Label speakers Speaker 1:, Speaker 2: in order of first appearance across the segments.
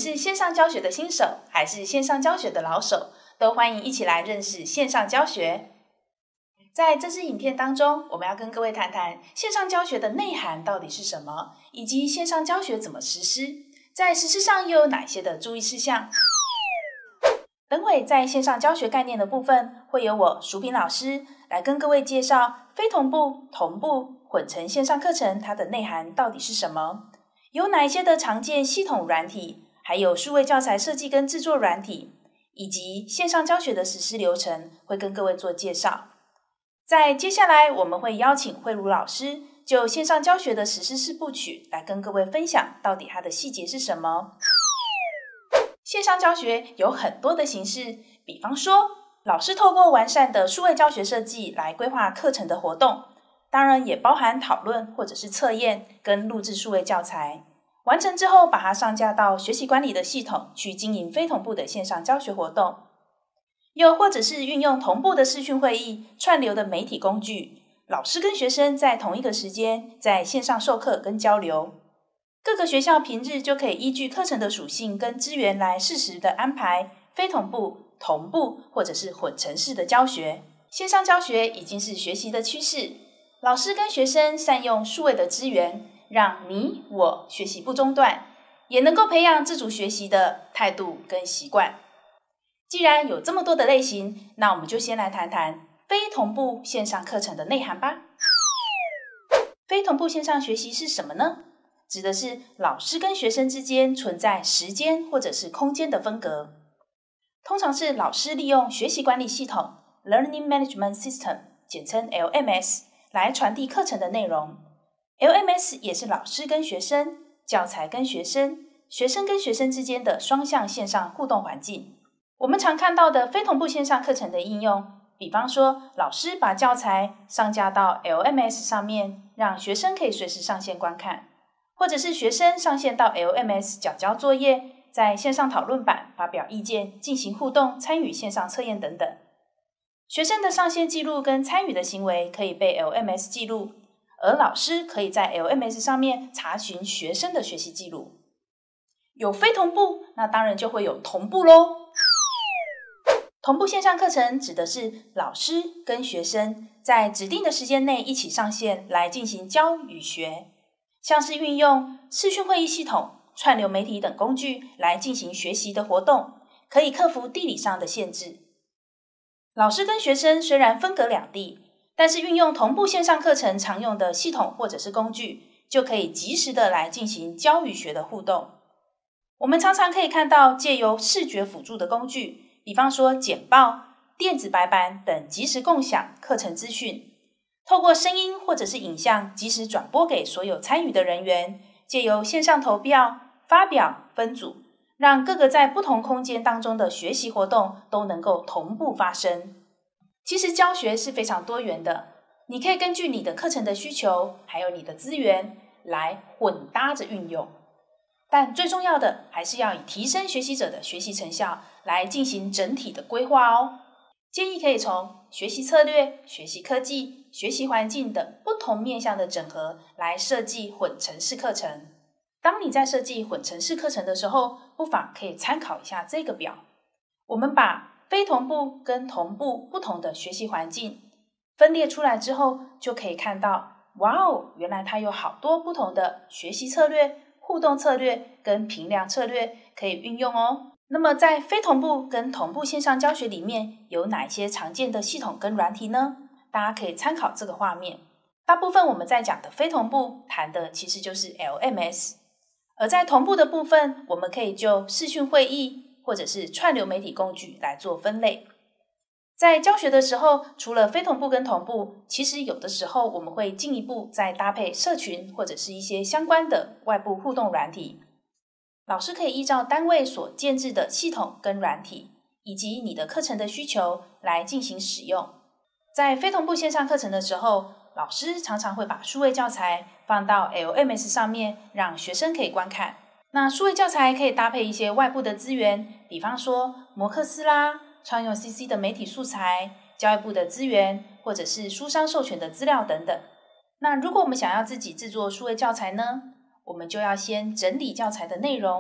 Speaker 1: 是线上教学的新手，还是线上教学的老手，都欢迎一起来认识线上教学。在这支影片当中，我们要跟各位谈谈线上教学的内涵到底是什么，以及线上教学怎么实施，在实施上又有哪些的注意事项。等会在线上教学概念的部分，会由我淑萍老师来跟各位介绍非同步、同步、混成线上课程它的内涵到底是什么，有哪一些的常见系统软体，还有数位教材设计跟制作软体，以及线上教学的实施流程，会跟各位做介绍。在接下来我们会邀请慧茹老师就线上教学的实施四部曲来跟各位分享到底它的细节是什么。线上教学有很多的形式，比方说老师透过完善的数位教学设计来规划课程的活动，当然也包含讨论或者是测验跟录制数位教材，完成之后把它上架到学习管理的系统去经营非同步的线上教学活动。又或者是运用同步的视讯会议、串流的媒体工具，老师跟学生在同一个时间在线上授课跟交流。各个学校平日就可以依据课程的属性跟资源来适时的安排非同步、同步或者是混成式的教学。线上教学已经是学习的趋势，老师跟学生善用数位的资源，让你我学习不中断，也能够培养自主学习的态度跟习惯。既然有这么多的类型，那我们就先来谈谈非同步线上课程的内涵吧。非同步线上学习是什么呢？指的是老师跟学生之间存在时间或者是空间的分隔。通常是老师利用学习管理系统 Learning Management System 简称 LMS 来传递课程的内容。LMS 也是老师跟学生、教材跟学生、学生跟学生之间的双向线上互动环境。我们常看到的非同步线上课程的应用，比方说老师把教材上架到 LMS 上面，让学生可以随时上线观看，或者是学生上线到 LMS 缴交作业，在线上讨论版发表意见，进行互动，参与线上测验等等。学生的上线记录跟参与的行为可以被 LMS 记录，而老师可以在 LMS 上面查询学生的学习记录。有非同步，那当然就会有同步咯。同步线上课程指的是老师跟学生在指定的时间内一起上线来进行教与学，像是运用视讯会议系统、串流媒体等工具来进行学习的活动，可以克服地理上的限制。老师跟学生虽然分隔两地，但是运用同步线上课程常用的系统或者是工具，就可以及时的来进行教与学的互动。我们常常可以看到借由视觉辅助的工具，比方说简报、电子白板等即时共享课程资讯，透过声音或者是影像即时转播给所有参与的人员，借由线上投票、发表、分组，让各个在不同空间当中的学习活动都能够同步发生。其实教学是非常多元的，你可以根据你的课程的需求，还有你的资源来混搭着运用。但最重要的还是要以提升学习者的学习成效来进行整体的规划哦。建议可以从学习策略、学习科技、学习环境等不同面向的整合来设计混成式课程。当你在设计混成式课程的时候，不妨可以参考一下这个表。我们把非同步跟同步不同的学习环境分列出来之后，就可以看到，哇哦，原来它有好多不同的学习策略、互动策略跟评量策略可以运用哦。那么在非同步跟同步线上教学里面，有哪些常见的系统跟软体呢？大家可以参考这个画面。大部分我们在讲的非同步谈的其实就是 LMS， 而在同步的部分，我们可以就视讯会议或者是串流媒体工具来做分类。在教学的时候，除了非同步跟同步，其实有的时候我们会进一步再搭配社群或者是一些相关的外部互动软体。老师可以依照单位所建制的系统跟软体，以及你的课程的需求来进行使用。在非同步线上课程的时候，老师常常会把数位教材放到 LMS 上面，让学生可以观看。那数位教材可以搭配一些外部的资源，比方说摩课思啦、创用 CC 的媒体素材、教育部的资源，或者是书商授权的资料等等。那如果我们想要自己制作数位教材呢，我们就要先整理教材的内容，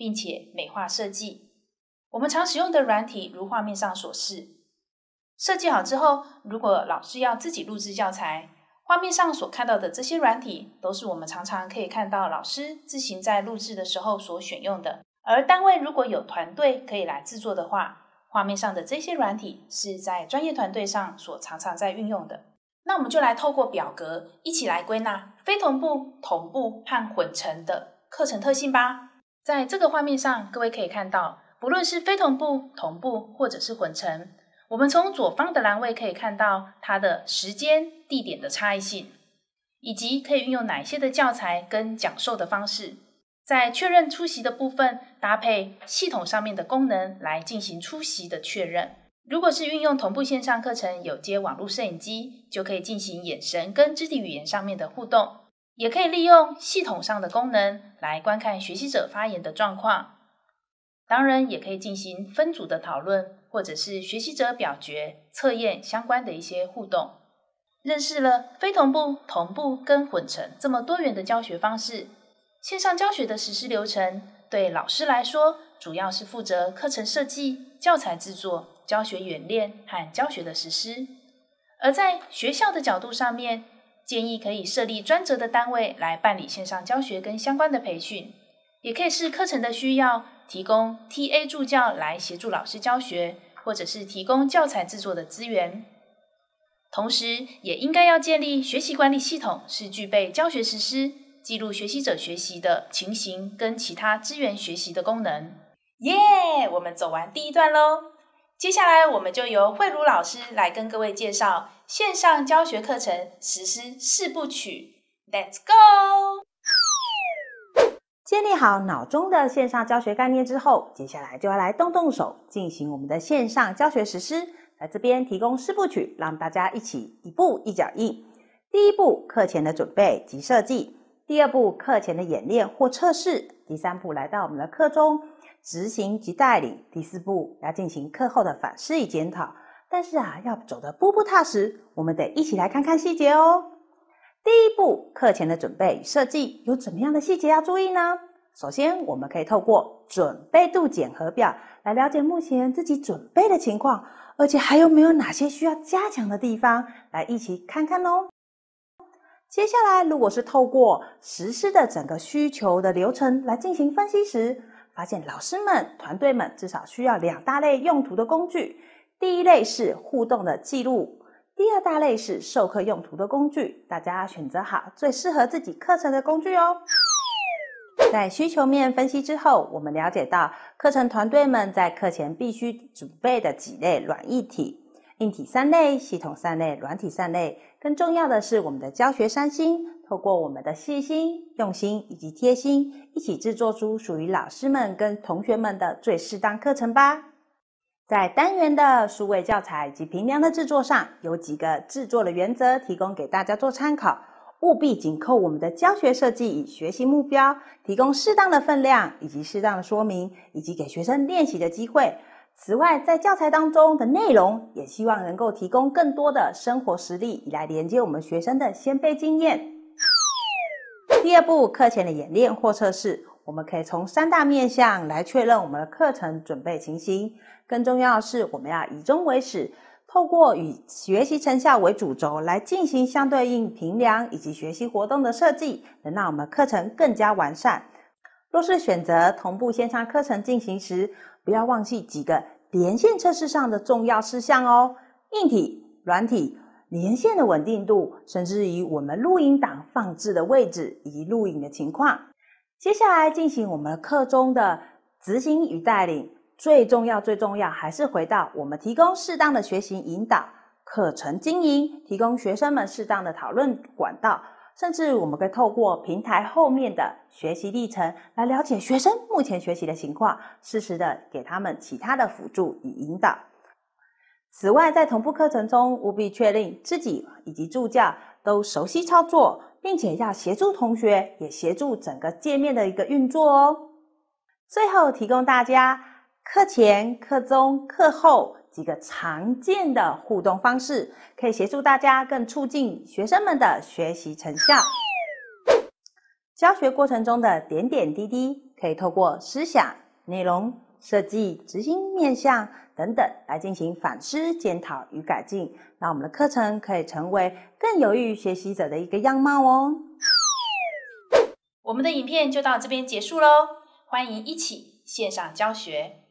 Speaker 1: 并且美化设计。我们常使用的软体如画面上所示，设计好之后，如果老师要自己录制教材，画面上所看到的这些软体都是我们常常可以看到老师自行在录制的时候所选用的。而单位如果有团队可以来制作的话，画面上的这些软体是在专业团队上所常常在运用的。那我们就来透过表格一起来归纳非同步、同步和混成的课程特性吧。在这个画面上，各位可以看到，不论是非同步、同步或者是混成，我们从左方的栏位可以看到它的时间、地点的差异性，以及可以运用哪一些的教材跟讲授的方式。在确认出席的部分，搭配系统上面的功能来进行出席的确认。如果是运用同步线上课程，有接网络摄影机，就可以进行眼神跟肢体语言上面的互动，也可以利用系统上的功能来观看学习者发言的状况。当然，也可以进行分组的讨论，或者是学习者表决、测验相关的一些互动。认识了非同步、同步跟混成这么多元的教学方式，线上教学的实施流程对老师来说，主要是负责课程设计、教材制作、教学演练和教学的实施。而在学校的角度上面，建议可以设立专责的单位来办理线上教学跟相关的培训，也可以视课程的需要，提供 TA 助教来协助老师教学，或者是提供教材制作的资源。同时，也应该要建立学习管理系统，是具备教学实施、记录学习者学习的情形跟其他支援学习的功能。耶！我们走完第一段咯。接下来我们就由慧茹老师来跟各位介绍线上教学课程实施4部曲。Let's go！
Speaker 2: 建立好脑中的线上教学概念之后，接下来就要来动动手进行我们的线上教学实施。在这边提供4部曲，让大家一起一步一脚印。第一步，课前的准备及设计；第二步，课前的演练或测试；第3步，来到我们的课中执行及带领；第4步，要进行课后的反思与检讨。但是要走得步步踏实，我们得一起来看看细节哦。第一步，课前的准备与设计，有怎么样的细节要注意呢？首先，我们可以透过准备度检核表来了解目前自己准备的情况，而且还有没有哪些需要加强的地方，来一起看看哦。接下来，如果是透过实施的整个需求的流程来进行分析时，发现老师们、团队们至少需要2大类用途的工具。第一类是互动的记录，第2大类是授课用途的工具。大家选择好最适合自己课程的工具哦。在需求面分析之后，我们了解到课程团队们在课前必须准备的几类软硬体，硬体3类，系统3类，软体3类。更重要的是我们的教学3心，透过我们的细心、用心以及贴心，一起制作出属于老师们跟同学们的最适当课程吧。在单元的数位教材及评量的制作上，有几个制作的原则提供给大家做参考。务必紧扣我们的教学设计与学习目标，提供适当的分量以及适当的说明，以及给学生练习的机会。此外，在教材当中的内容也希望能够提供更多的生活实例，以来连接我们学生的先辈经验。第2步，课前的演练或测试，我们可以从3大面向来确认我们的课程准备情形。更重要的是，我们要以终为始，透过以学习成效为主轴来进行相对应评量以及学习活动的设计，能让我们课程更加完善。若是选择同步线上课程进行时，不要忘记几个连线测试上的重要事项哦。硬体、软体、连线的稳定度，甚至于我们录影档放置的位置以及录影的情况。接下来进行我们课中的执行与带领。最重要还是回到我们提供适当的学习引导、课程经营，提供学生们适当的讨论管道，甚至我们可以透过平台后面的学习历程来了解学生目前学习的情况，适时的给他们其他的辅助与引导。此外，在同步课程中，务必确定自己以及助教都熟悉操作，并且要协助同学，也协助整个界面的一个运作哦。最后提供大家课前、课中、课后几个常见的互动方式，可以协助大家更促进学生们的学习成效。 教学过程中的点点滴滴，可以透过思想、内容、设计、执行面向等等来进行反思、检讨与改进，让我们的课程可以成为更有益于学习者的一个样貌哦。
Speaker 1: 我们的影片就到这边结束咯，欢迎一起线上教学。